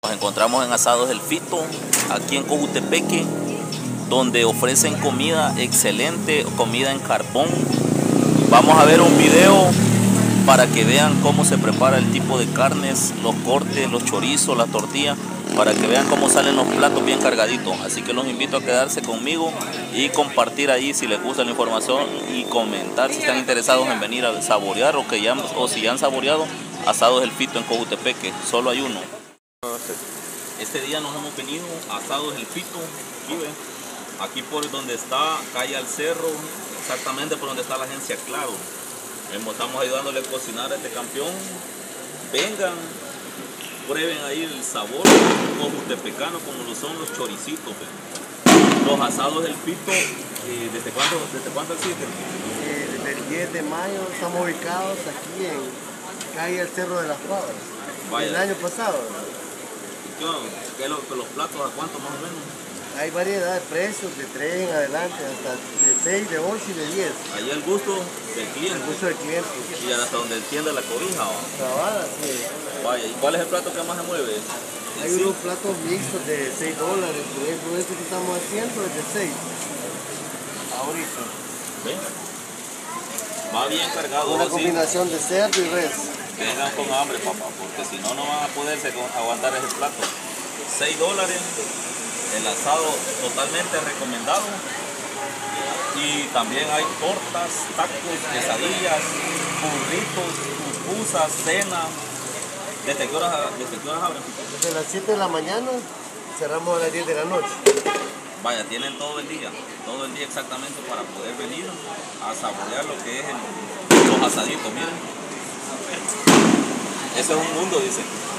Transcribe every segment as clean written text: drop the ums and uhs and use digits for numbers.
Nos encontramos en Asados El Fito, aquí en Cojutepeque, donde ofrecen comida excelente, comida en carbón. Vamos a ver un video para que vean cómo se prepara el tipo de carnes, los cortes, los chorizos, las tortillas, para que vean cómo salen los platos bien cargaditos. Así que los invito a quedarse conmigo y compartir ahí si les gusta la información y comentar si están interesados en venir a saborear o si ya han saboreado Asados El Fito en Cojutepeque. Solo hay uno. Este día nos hemos venido a Asados El Fito, aquí por donde está calle al cerro, exactamente por donde está la agencia Claro. Estamos ayudándole a cocinar a este campeón. Vengan, prueben ahí el sabor cojutepecano como lo son los choricitos. Los Asados El Fito, ¿desde cuándo existen? Desde el 10 de mayo estamos ubicados aquí en calle al cerro de las Pavas. El año pasado. ¿Qué los platos a cuánto más o menos? Hay variedad de precios, de 3 en adelante, hasta de 6, de 8 y de 10. Ahí el gusto del cliente. El gusto del cliente. Y hasta donde entiende la cobija. Trabada, sí. Vaya, ¿y cuál es el plato que más se mueve? Hay unos platos mixtos de $6, por ejemplo, este que estamos haciendo es de 6. Ahorita. ¿Ven? Va bien cargado. Una combinación de cerdo y res. Vengan con hambre, papá, porque si no, no van a poderse aguantar ese plato. $6, el asado totalmente recomendado. Y también hay tortas, tacos, quesadillas, burritos, pupusas, cena. ¿Desde qué horas abren? Desde las 7 de la mañana, cerramos a las 10 de la noche. Vaya, tienen todo el día exactamente para poder venir a saborear lo que es los asaditos, miren. Ese es un mundo, dicen.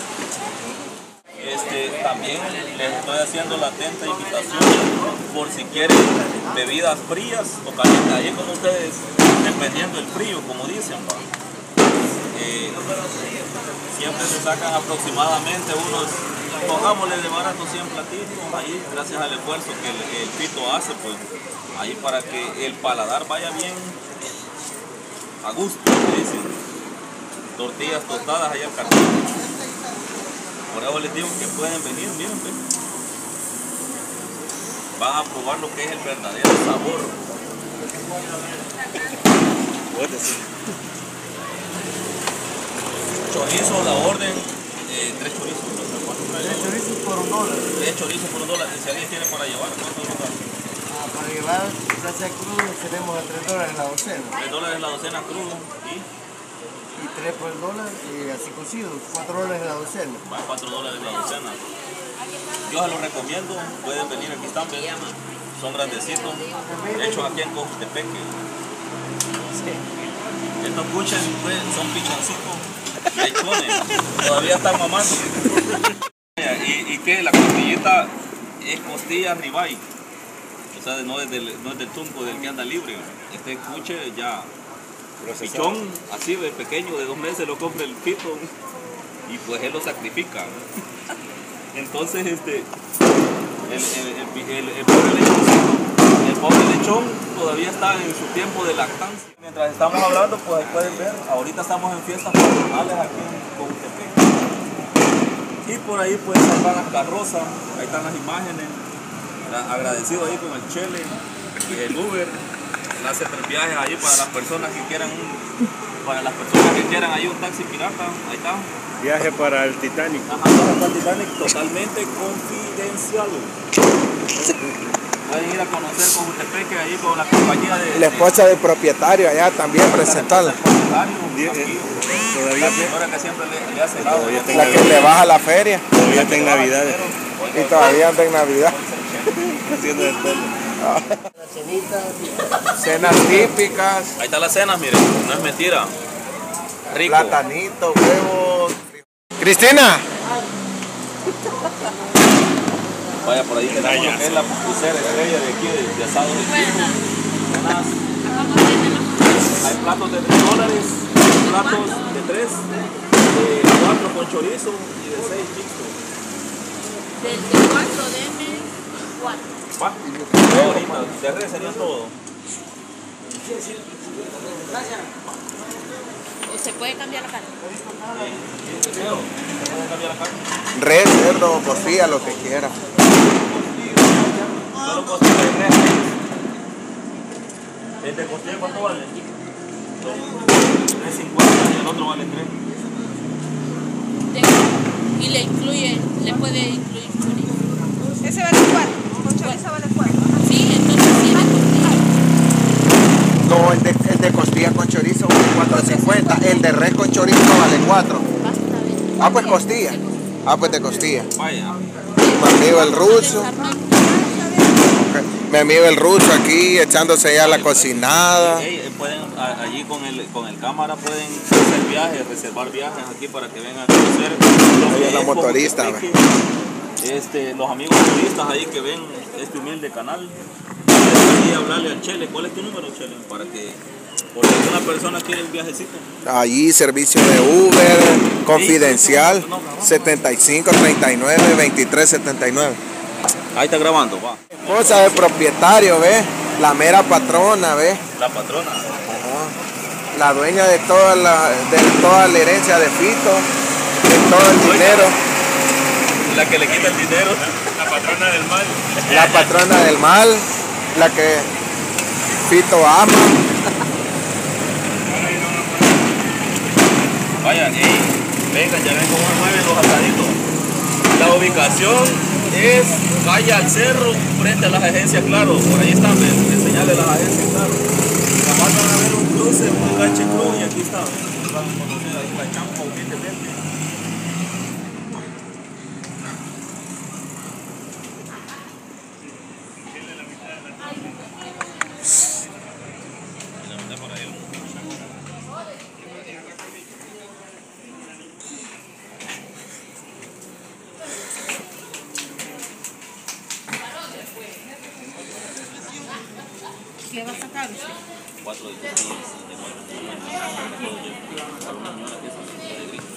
También les estoy haciendo la atenta invitación por si quieren bebidas frías o calientes, ahí con ustedes, dependiendo del frío, como dicen, ¿va? Siempre se sacan aproximadamente unos, pongámosle de barato 100 platitos, ahí gracias al esfuerzo que el Fito hace, pues, ahí para que el paladar vaya bien a gusto, dicen. Tortillas tostadas ahí al cartón. Por eso les digo que pueden venir, miren, pues. Van a probar lo que es el verdadero sabor. Chorizo, la orden, 3 chorizos. 3 chorizos por $1. 3 chorizos por $1. Y si alguien tiene para llevar, ¿cuánto es lo que? Para llevar, ya sea crudo, tenemos a $3 la docena. $3 la docena crudo y 3 por $1 y así cocidos, $4 la docena. Va $4 la docena. Yo se los recomiendo, pueden venir aquí están, son grandecitos, hechos aquí en Cojutepeque. Estos cuches pues, son pichoncitos, lechones, todavía están mamando. ¿Y qué? La costillita es costilla ribeye, o sea, no es del tunco del que anda libre. Este cuche ya pichón, así de pequeño, de 2 meses lo compra el Fito y pues él lo sacrifica. Entonces el pobre lechón todavía está en su tiempo de lactancia. Mientras estamos hablando, pues ahí pueden ver, ahorita estamos en fiestas patronales aquí en Cojutepeque. Y por ahí pues ahí van las carrozas, ahí están las imágenes, agradecido ahí con el Chele y el Uber. Hace 3 viajes ahí para las personas que quieran ahí un taxi pirata, ahí está. Viaje para el Titanic. Ajá, para el Titanic totalmente confidencial. Pueden ir a conocer Cojutepeque ahí con la compañía de... La esposa del propietario allá también presentarla. Todavía la señora que siempre le hace helado. La que le baja la feria. Todavía está en Navidad. Y todavía anda en Navidad. Haciendo el pelo. Cenas típicas. Ahí están las cenas, miren, no es mentira. Rico. Platanito, huevos. Cristina. Vaya, por ahí tenemos lo que es la pupusera estrella de aquí, de Asados El Fito. Hay platos de $3, platos de 3, de 4 con chorizo y de 6 mixtos. Del 4 deme 4. Va, ahorita, de res sería todo. se puede cambiar la carne. Res, cerdo, costilla, lo que quiera. Solo costilla de 3. ¿El de costilla cuánto vale? 3.50 y el otro vale 3. Y le puede incluir chorizo. Ese vale 4, con chorizo vale 4. Sí, entonces sí, de costilla. No, el de costilla con chorizo vale 4.50. El de res con chorizo vale 4. Basta ver. Ah, pues costilla. Ah, pues de costilla. Vaya. Mi amigo el ruso. Mi amigo el ruso aquí echándose ya la cocinada. Pueden, allí con el cámara pueden hacer viajes, reservar viajes aquí para que vengan a conocer. Ahí es la motorista. Los amigos turistas ahí que ven este humilde canal. Y hablarle al Chele. ¿Cuál es tu número, Chele? Para que, porque una persona quiere un viajecito. Allí servicio de Uber, confidencial, 75 39 23 79. Ahí está grabando, va. Esposa del propietario, ¿ves? La mera patrona, ¿ves? La patrona. La dueña de toda la herencia de Fito, de todo el dinero. La que le quita el dinero. La patrona del mal. La patrona del mal, la que Fito ama. Vayan, vengan, ya ven cómo mueven los asaditos. La ubicación es calle al cerro, frente a las agencias Claro. Por ahí están, enseñarles las agencias Claro. Jamás van a ver un cruce, un enganche cruz y aquí está. Van a conocer ahí la champa humildemente. ¿Qué va a sacar usted? 4 de costillas, para una señora que es de grito.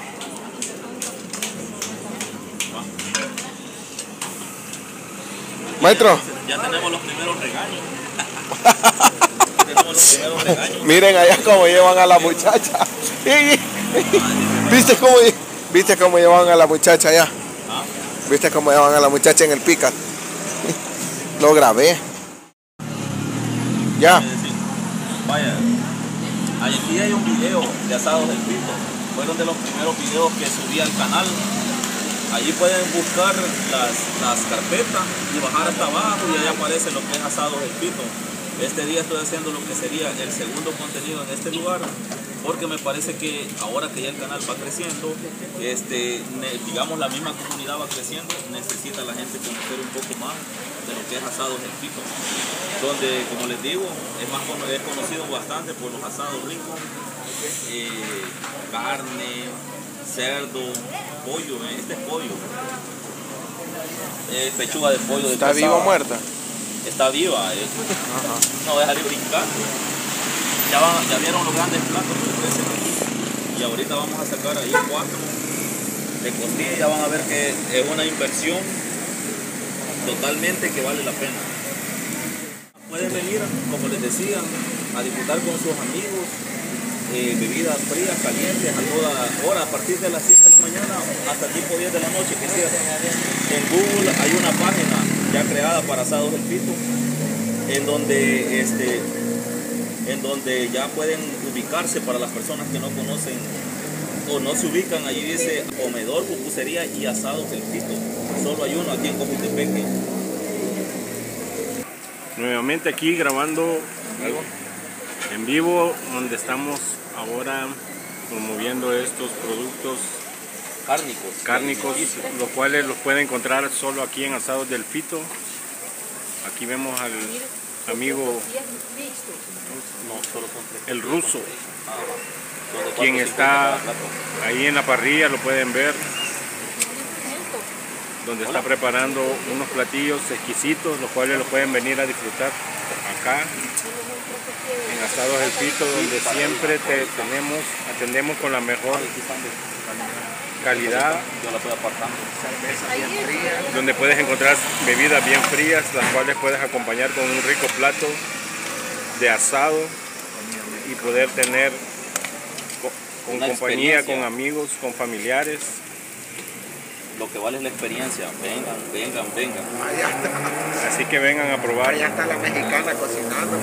Maestro, Ya tenemos los primeros regaños. Tenemos los primeros regaños. miren allá cómo llevan a la muchacha. ¿Viste cómo llevan a la muchacha allá? ¿Ah? ¿Viste cómo llevan a la muchacha en el picat? Lo grabé. Ya. Vaya, aquí hay un video de asados del Fito. Fueron de los primeros videos que subí al canal. Allí pueden buscar las carpetas y bajar hasta abajo y ahí aparece lo que es asados del Fito. Este día estoy haciendo lo que sería el segundo contenido en este lugar, porque me parece que ahora que ya el canal va creciendo, digamos la misma comunidad va creciendo, necesita la gente conocer un poco más de lo que es asados del Fito, donde, como les digo, es conocido bastante por los asados ricos, carne, cerdo, pollo, este es pollo, pechuga de pollo. ¿Está viva o muerta? Está viva, no va a salir brincando. Ya vieron los grandes platos que ofrecen aquí. Y ahorita vamos a sacar ahí 4 de costilla y ya van a ver que es una inversión totalmente que vale la pena. Pueden venir, como les decía, a disfrutar con sus amigos, bebidas frías, calientes, a toda hora, a partir de las 7 de la mañana hasta tipo 10 de la noche que cierran. En Google hay una página ya creada para asados del Fito, en donde ya pueden ubicarse para las personas que no conocen o no se ubican. Allí dice comedor, pupusería y asados del Fito. Solo hay uno aquí en Cojutepeque. Nuevamente aquí grabando en vivo, donde estamos ahora promoviendo estos productos cárnicos, los cuales los pueden encontrar solo aquí en Asados del Fito. Aquí vemos al amigo el ruso, quien está ahí en la parrilla, lo pueden ver, donde está preparando unos platillos exquisitos, los cuales los pueden venir a disfrutar acá en Asados del Fito, donde siempre atendemos con la mejor calidad, donde puedes encontrar bebidas bien frías, las cuales puedes acompañar con un rico plato de asado y poder tener con Una compañía, experiencia. con amigos, con familiares. Lo que vale es la experiencia. Vengan, vengan, vengan. Allá está, Así que vengan a probar. allá está la mexicana cocinando.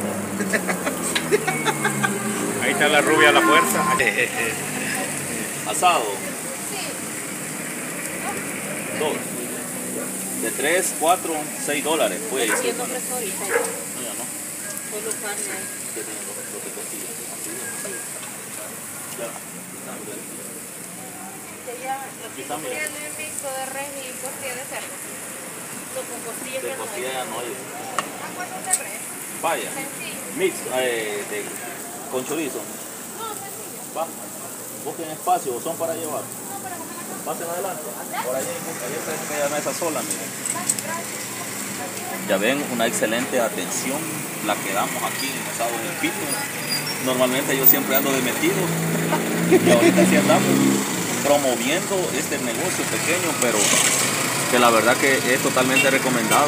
Ahí está la rubia a la fuerza. Asado. 2. De 3, 4, 6 dólares. Pues, Aquí no ofrece ahorita. no, ya no. Solo carne. ¿Qué tienen los de costilla? Ya. Aquí está, mira. ¿Tiene un mixto de res y costilla de cerdo? No, con costillas De ya no hay. costilla ya no hay. ¿Cuántos de res? Vaya. Sencillo. Mix con chorizo. No, sencillo. Va. Busquen espacio, son para llevar. Pasen adelante. Por ahí está ya mesa sola, miren. Ya ven, una excelente atención la que damos aquí en Asado del Fito. Normalmente yo siempre ando de metido y ahorita sí andamos promoviendo este negocio pequeño, pero que la verdad que es totalmente recomendado.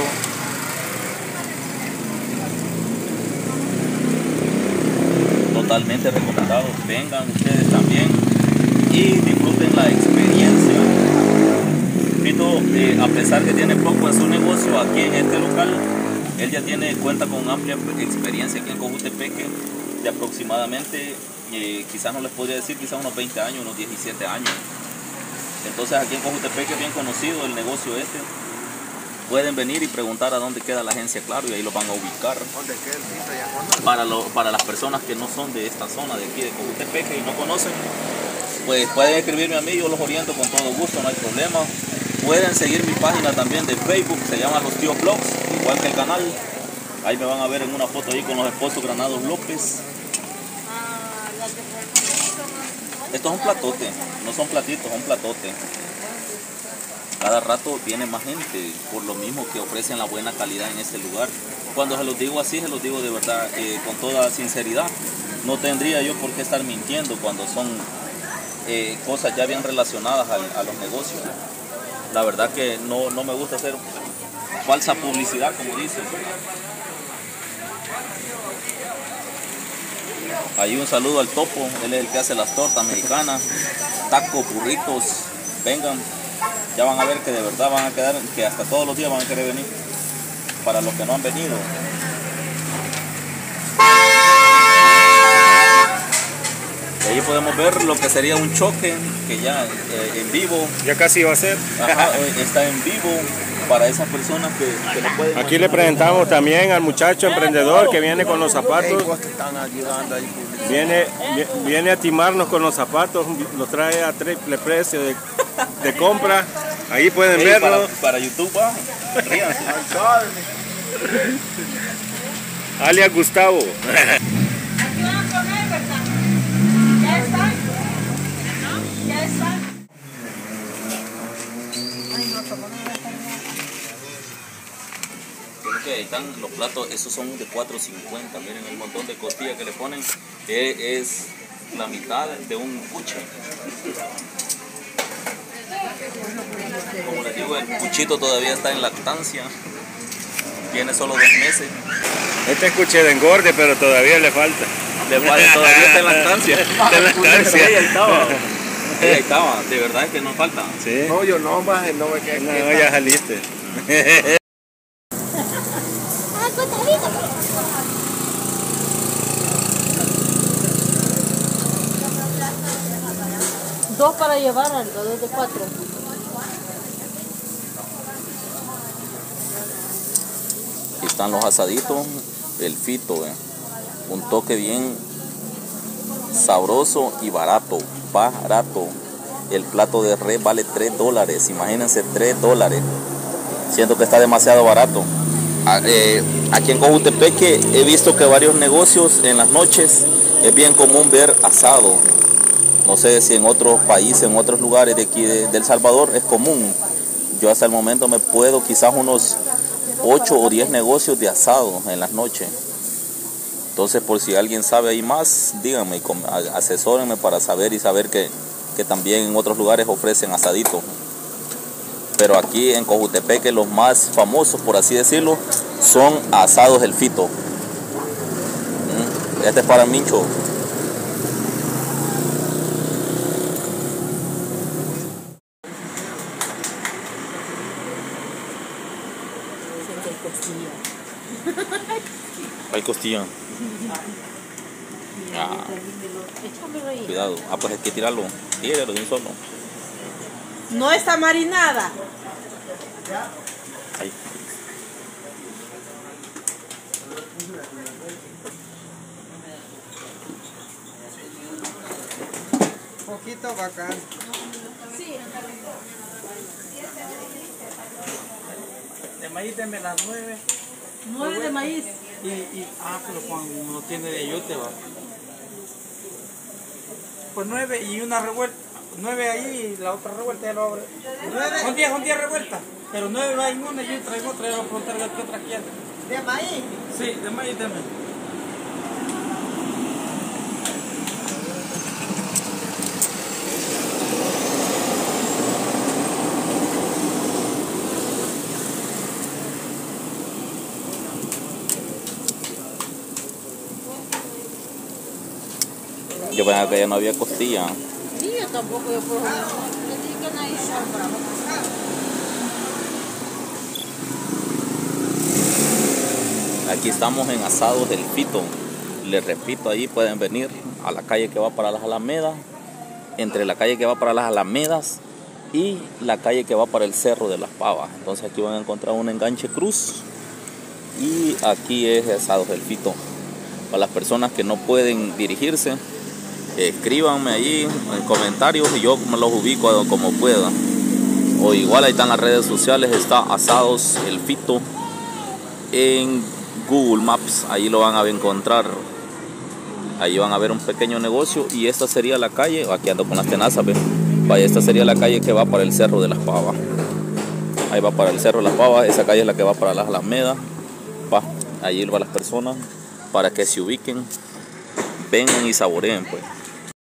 Totalmente recomendado. Vengan ustedes también y disfruten la experiencia. Fito, a pesar que tiene poco en su negocio aquí en este local, él ya cuenta con amplia experiencia aquí en Cojutepeque de aproximadamente, quizás no les podría decir, quizás unos 20 años, unos 17 años. Entonces aquí en Cojutepeque es bien conocido el negocio este. Pueden venir y preguntar a dónde queda la agencia Claro y ahí lo van a ubicar. ¿Dónde queda el Fito y a Honda? Para las personas que no son de esta zona de aquí de Cojutepeque y no conocen, pues pueden escribirme a mí, yo los oriento con todo gusto, no hay problema. Pueden seguir mi página también de Facebook, se llama Los Tíos Vlogs, igual que el canal. Ahí me van a ver en una foto ahí con los esposos Granados López. Esto es un platote, no son platitos, son platote. Cada rato viene más gente, por lo mismo que ofrecen la buena calidad en este lugar. Cuando se los digo así, se los digo de verdad, con toda sinceridad. No tendría yo por qué estar mintiendo cuando son cosas ya bien relacionadas a los negocios. La verdad que no me gusta hacer falsa publicidad, como dicen. Ahí un saludo al Topo, él es el que hace las tortas mexicanas, tacos, burritos. Vengan, ya van a ver que de verdad van a quedar, que hasta todos los días van a querer venir. Para los que no han venido. Y ahí podemos ver lo que sería un choque, que ya en vivo. Ya casi va a ser. Ajá, está en vivo para esas personas que no pueden. Aquí le presentamos también al muchacho emprendedor que viene con los zapatos. Ellos te están ayudando ahí. Viene a timarnos con los zapatos, los trae a triple precio de compra. Ahí pueden verlo. Para YouTube, ríanse. Alias Gustavo. Aquí van a comer, ¿verdad? Ya están. ¿No? Ya están. Ok, ahí están los platos, esos son de $4.50. Miren el montón de costillas que le ponen, que es la mitad de un cuche. Como les digo, el cuchito todavía está en lactancia, tiene solo 2 meses. Este es cuche de engorde, pero todavía le falta. Todavía está en lactancia. Está en lactancia. Sí, ahí estaba. Sí, ahí estaba, de verdad es que nos falta. Sí. No, yo no, más no me quedé. No, ya saliste. Dos para llevar algo, 2 de 4. Aquí están los asaditos, el Fito, un toque bien sabroso y barato, barato. El plato de res vale $3, imagínense, $3. Siento que está demasiado barato. Aquí en Cojutepeque he visto que varios negocios en las noches es bien común ver asado. No sé si en otros países, en otros lugares de aquí de El Salvador es común. Yo hasta el momento me puedo quizás unos 8 o 10 negocios de asado en las noches. Entonces, por si alguien sabe ahí más, díganme, asesórenme para saber y saber que también en otros lugares ofrecen asaditos. Pero aquí en Cojutepeque los más famosos, por así decirlo, son Asados del Fito. Este es para Mincho. Hay costilla. Ah, Échamelo ahí. cuidado. Ah, pues hay que tirarlo. Tíralo de un solo. No está marinada. Ahí. Poquito bacán. De maíz denme las 9. 9 de maíz. Pero cuando no tiene de yote va. Pues 9 y una revuelta. 9 ahí y la otra revuelta ya lo abre. 9 son 10 revueltas. Pero 9 va en una y otra en otra. Ya lo voy a preguntar a qué otra quiere. ¿De maíz? Sí, de maíz denme. Yo pensaba que ya no había costilla. Sí, yo tampoco, yo puedo. Le dije que nadie se bravo. Aquí estamos en Asados del Fito. Les repito, ahí pueden venir a la calle que va para las Alamedas, entre la calle que va para las Alamedas y la calle que va para el Cerro de las Pavas. Entonces aquí van a encontrar un enganche cruz y aquí es Asados del Fito. Para las personas que no pueden dirigirse, escríbanme ahí en comentarios y yo me los ubico como pueda. O igual ahí están las redes sociales, está Asados el Fito en Google Maps, ahí lo van a encontrar. Ahí van a ver un pequeño negocio y esta sería la calle, aquí ando con las tenazas, ¿ve? Vaya, esta sería la calle que va para el Cerro de las Pavas. Ahí va para el Cerro de las Pavas, esa calle es la que va para las Alamedas. Va, allí van las personas para que se ubiquen, vengan y saboreen pues.